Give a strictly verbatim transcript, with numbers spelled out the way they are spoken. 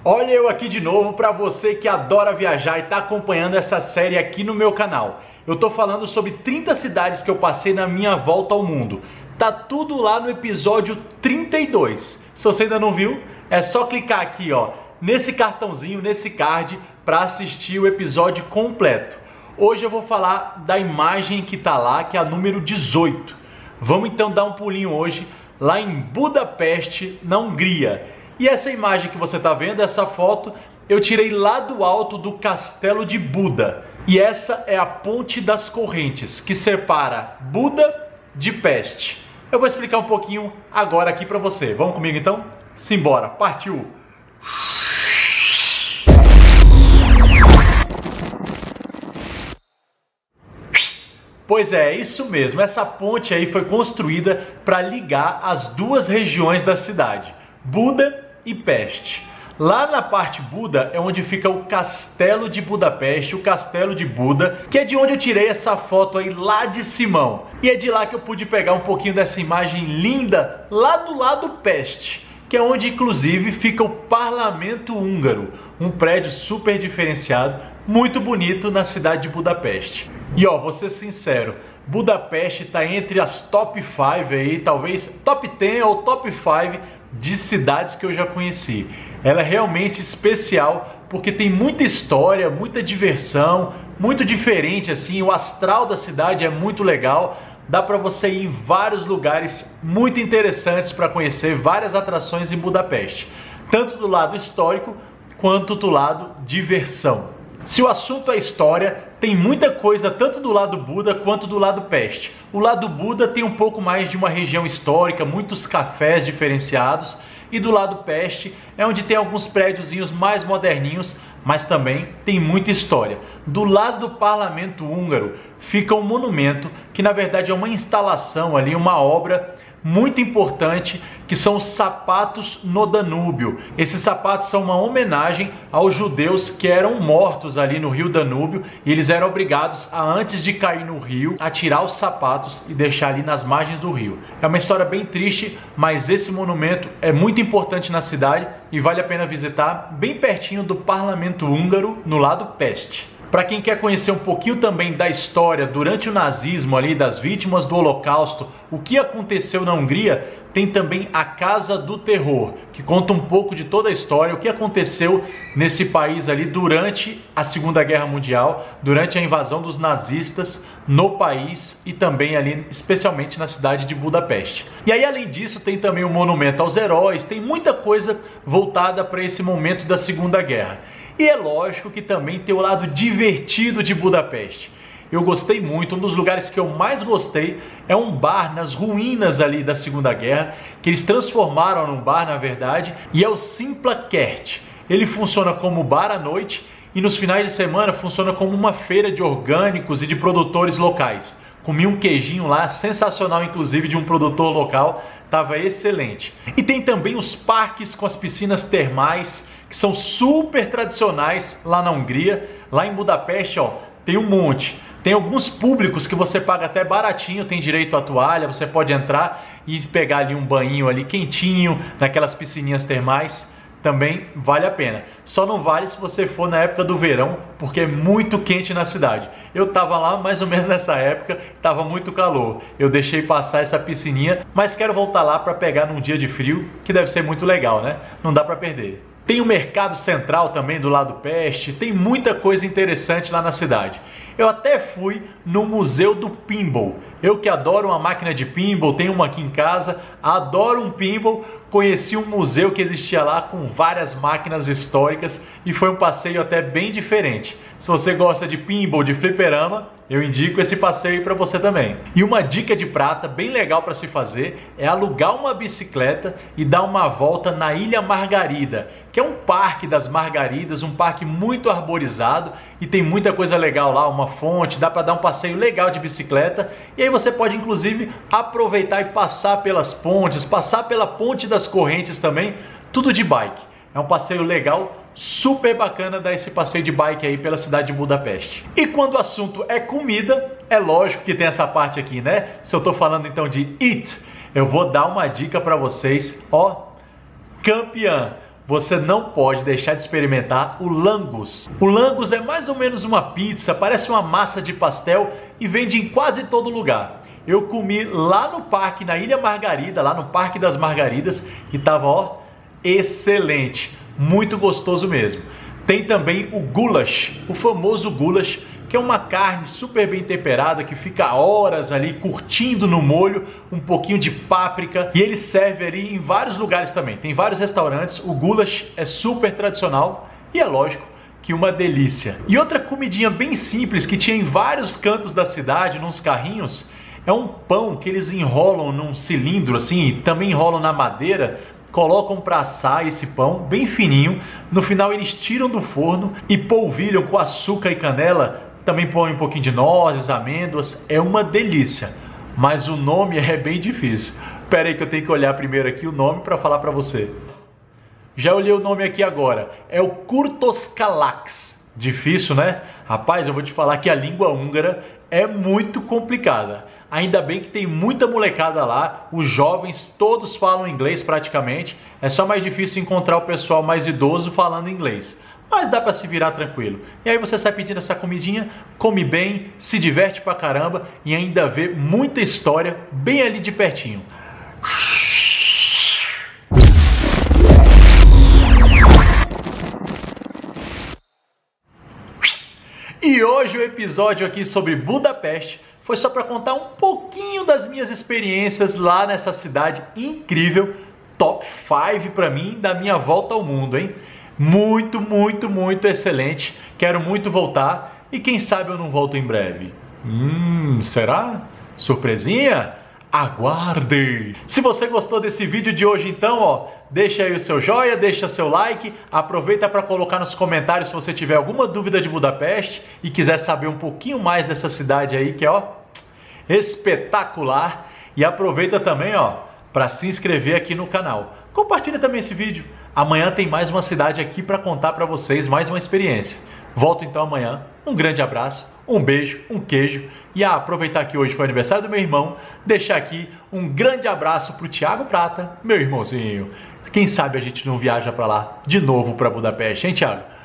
Olha eu aqui de novo para você que adora viajar e está acompanhando essa série aqui no meu canal. Eu estou falando sobre trinta cidades que eu passei na minha volta ao mundo. Tá tudo lá no episódio trinta e dois. Se você ainda não viu, é só clicar aqui, ó, nesse cartãozinho, nesse card, para assistir o episódio completo. Hoje eu vou falar da imagem que tá lá, que é a número dezoito. Vamos então dar um pulinho hoje lá em Budapeste, na Hungria. E essa imagem que você está vendo, essa foto, eu tirei lá do alto do Castelo de Buda. E essa é a Ponte das Correntes, que separa Buda de Peste. Eu vou explicar um pouquinho agora aqui para você. Vamos comigo então? Simbora, partiu! Pois é, isso mesmo. Essa ponte aí foi construída para ligar as duas regiões da cidade, Buda e Peste. Lá na parte Buda é onde fica o Castelo de Budapeste, o Castelo de Buda, que é de onde eu tirei essa foto aí lá de Simão. E é de lá que eu pude pegar um pouquinho dessa imagem linda lá do lado Peste, que é onde inclusive fica o Parlamento Húngaro, um prédio super diferenciado, muito bonito na cidade de Budapeste. E ó, vou ser sincero, Budapeste está entre as top cinco aí, talvez top dez ou top cinco de cidades que eu já conheci. Ela é realmente especial porque tem muita história, muita diversão, muito diferente assim, o astral da cidade é muito legal. Dá para você ir em vários lugares muito interessantes para conhecer, várias atrações em Budapeste, tanto do lado histórico quanto do lado diversão. Se o assunto é história, tem muita coisa tanto do lado Buda quanto do lado Peste. O lado Buda tem um pouco mais de uma região histórica, muitos cafés diferenciados, e do lado Peste é onde tem alguns prédiozinhos mais moderninhos, mas também tem muita história. Do lado do Parlamento Húngaro fica um monumento que na verdade é uma instalação ali, uma obra muito importante, que são os sapatos no Danúbio. Esses sapatos são uma homenagem aos judeus que eram mortos ali no rio Danúbio e eles eram obrigados a, antes de cair no rio, a tirar os sapatos e deixar ali nas margens do rio. É uma história bem triste, mas esse monumento é muito importante na cidade e vale a pena visitar, bem pertinho do Parlamento Húngaro, no lado Peste. Para quem quer conhecer um pouquinho também da história durante o nazismo ali, das vítimas do Holocausto, o que aconteceu na Hungria, tem também a Casa do Terror, que conta um pouco de toda a história, o que aconteceu nesse país ali durante a Segunda Guerra Mundial, durante a invasão dos nazistas no país e também ali, especialmente na cidade de Budapeste. E aí, além disso, tem também o monumento aos heróis, tem muita coisa voltada para esse momento da Segunda Guerra. E é lógico que também tem o lado divertido de Budapeste. Eu gostei muito, um dos lugares que eu mais gostei é um bar nas ruínas ali da Segunda Guerra, que eles transformaram num bar na verdade, e é o Simplakert. Ele funciona como bar à noite e nos finais de semana funciona como uma feira de orgânicos e de produtores locais. Comi um queijinho lá, sensacional inclusive, de um produtor local, estava excelente. E tem também os parques com as piscinas termais, que são super tradicionais lá na Hungria. Lá em Budapeste, ó, tem um monte. Tem alguns públicos que você paga até baratinho, tem direito à toalha, você pode entrar e pegar ali um banho ali quentinho, naquelas piscininhas termais, também vale a pena. Só não vale se você for na época do verão, porque é muito quente na cidade. Eu tava lá mais ou menos nessa época, tava muito calor. Eu deixei passar essa piscininha, mas quero voltar lá para pegar num dia de frio, que deve ser muito legal, né? Não dá para perder. Tem o Mercado Central também do lado Peste, tem muita coisa interessante lá na cidade. Eu até fui no Museu do Pinball. Eu que adoro uma máquina de pinball, tenho uma aqui em casa, adoro um pinball, conheci um museu que existia lá com várias máquinas históricas e foi um passeio até bem diferente. Se você gosta de pinball, de fliperama, eu indico esse passeio para você também. E uma dica de prata bem legal para se fazer é alugar uma bicicleta e dar uma volta na Ilha Margarida, que é um parque das margaridas, um parque muito arborizado e tem muita coisa legal lá, uma fonte, dá para dar um passeio legal de bicicleta e aí você pode inclusive aproveitar e passar pelas pontes, passar pela Ponte das Correntes também, tudo de bike. É um passeio legal, super bacana dar esse passeio de bike aí pela cidade de Budapeste. E quando o assunto é comida, é lógico que tem essa parte aqui, né? Se eu tô falando então de eat, eu vou dar uma dica para vocês, ó, campeã. você não pode deixar de experimentar o langos. O langos é mais ou menos uma pizza, parece uma massa de pastel e vende em quase todo lugar. Eu comi lá no parque, na Ilha Margarida, lá no Parque das Margaridas, e tava, ó, excelente, muito gostoso mesmo. Tem também o goulash, o famoso goulash, que é uma carne super bem temperada, que fica horas ali curtindo no molho, um pouquinho de páprica, e ele serve ali em vários lugares também. Tem vários restaurantes, o goulash é super tradicional e é lógico que uma delícia. E outra comidinha bem simples que tinha em vários cantos da cidade, nos carrinhos, é um pão que eles enrolam num cilindro assim, e também enrolam na madeira, colocam para assar esse pão bem fininho, no final eles tiram do forno e polvilham com açúcar e canela, também põem um pouquinho de nozes, amêndoas, é uma delícia, mas o nome é bem difícil. Espera aí que eu tenho que olhar primeiro aqui o nome para falar para você. Já olhei o nome aqui agora, é o kurtoskalax. Difícil, né? Rapaz, eu vou te falar que a língua húngara é muito complicada. Ainda bem que tem muita molecada lá, os jovens todos falam inglês praticamente, é só mais difícil encontrar o pessoal mais idoso falando inglês. Mas dá para se virar tranquilo. E aí você sai pedindo essa comidinha, come bem, se diverte pra caramba e ainda vê muita história bem ali de pertinho. E hoje o episódio aqui sobre Budapeste foi só para contar um pouquinho das minhas experiências lá nessa cidade incrível, top cinco para mim da minha volta ao mundo, hein? Muito, muito, muito excelente. Quero muito voltar e quem sabe eu não volto em breve. Hum, será? Surpresinha? Aguarde! Se você gostou desse vídeo de hoje então, ó, deixa aí o seu joinha, deixa seu like, aproveita para colocar nos comentários se você tiver alguma dúvida de Budapeste e quiser saber um pouquinho mais dessa cidade aí que é, ó, espetacular. E aproveita também, ó, para se inscrever aqui no canal. Compartilha também esse vídeo. Amanhã tem mais uma cidade aqui para contar para vocês, mais uma experiência. Volto então amanhã. Um grande abraço, um beijo, um queijo. E ah, aproveitar que hoje foi aniversário do meu irmão, deixar aqui um grande abraço pro Thiago Prata, meu irmãozinho. Quem sabe a gente não viaja para lá de novo para Budapeste, hein, Thiago?